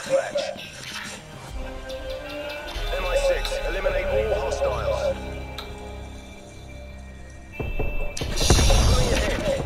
deathmatch. MI6, eliminate all hostiles. Moving ahead.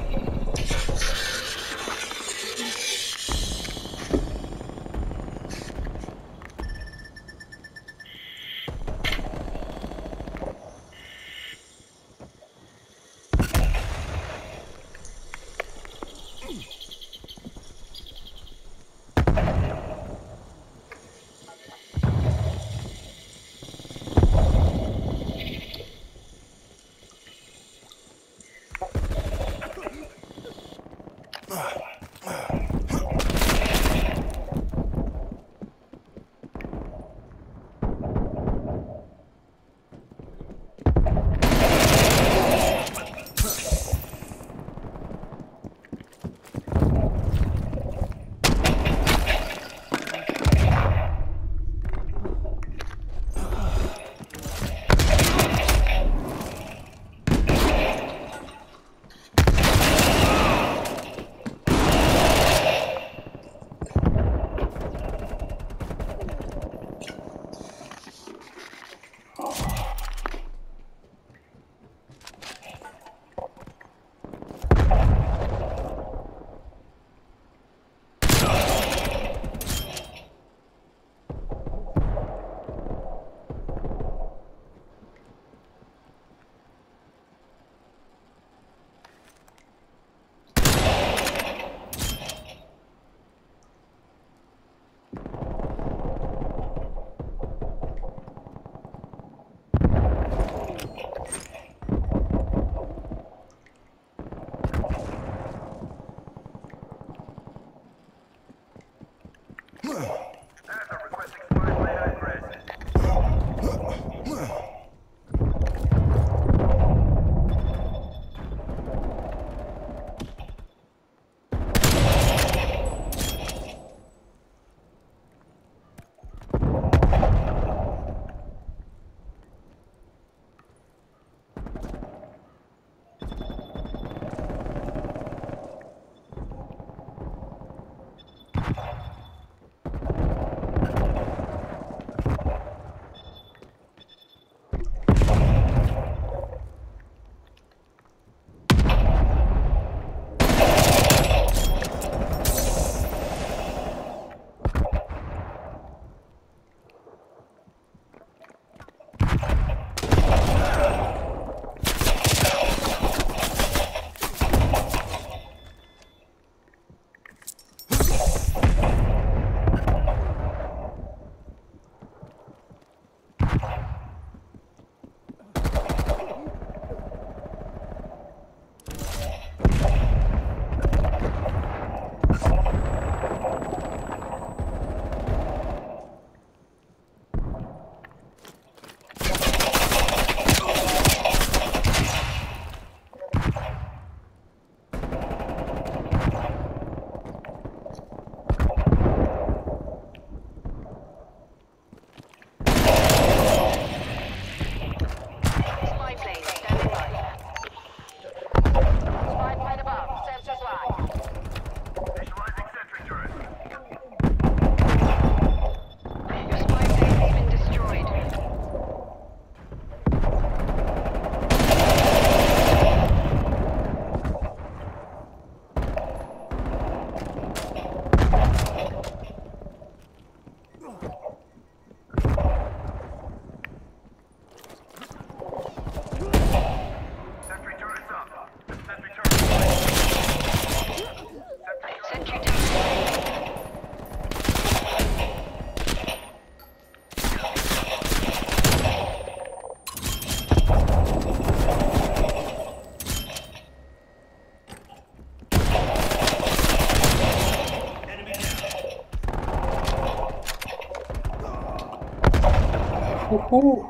Woohoo!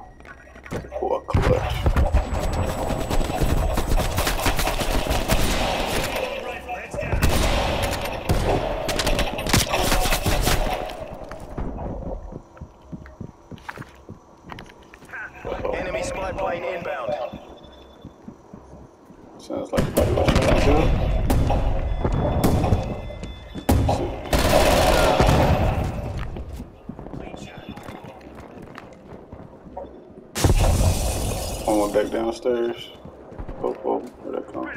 What clutch. Enemy spy plane inbound. Sounds like somebody was trying to do. went back downstairs. Oh, where'd that come?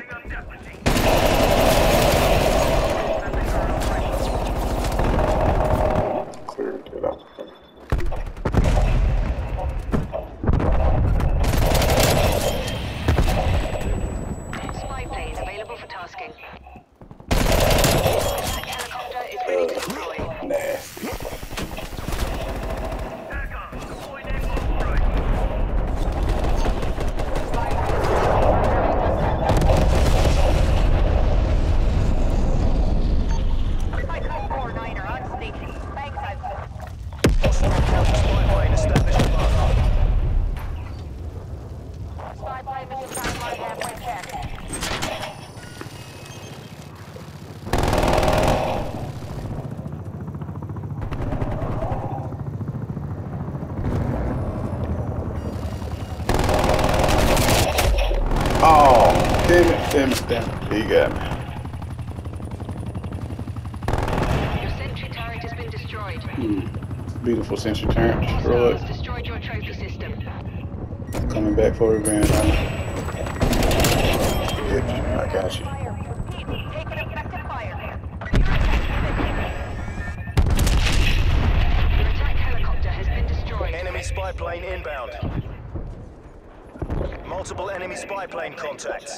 Cleared it out. Spy plane available for tasking. The helicopter is ready to deploy. Nasty. Spy plane established above. Spy plane missile satellite halfway check. Oh, damn it. He got me. Your sentry turret has been destroyed. Beautiful sentry turret destroyed. Hostiles destroyed your trophy system. Coming back for revenge, honey. Yeah, I got you. Take an effective fire. Your attack helicopter has been destroyed. Enemy spy plane inbound. Multiple enemy spy plane contacts.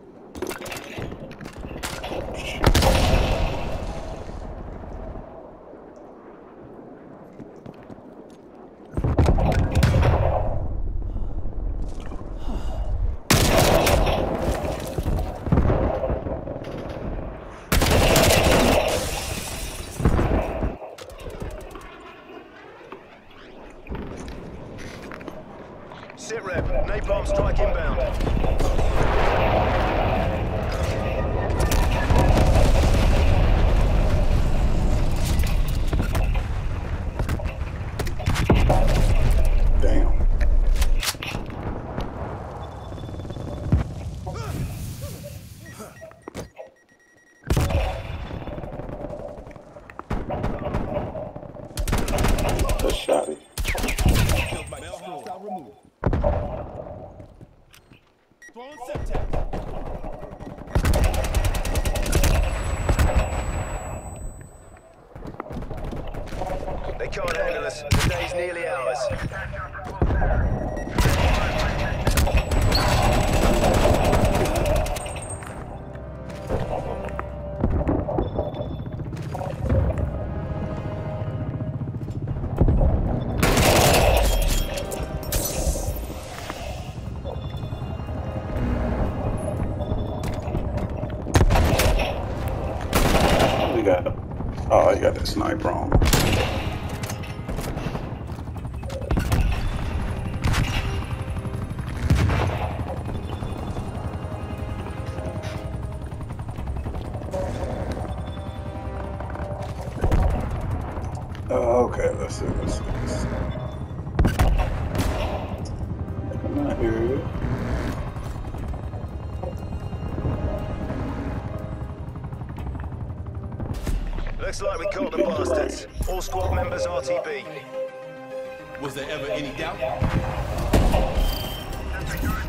Sit rep, napalm strike inbound. Damn. That's shoddy. They can't handle us. The day's nearly ours. We got. Oh, you got that sniper on. Okay, let's see. I'm not here. Looks like we caught the bastards. All squad members RTB. Was there ever any doubt?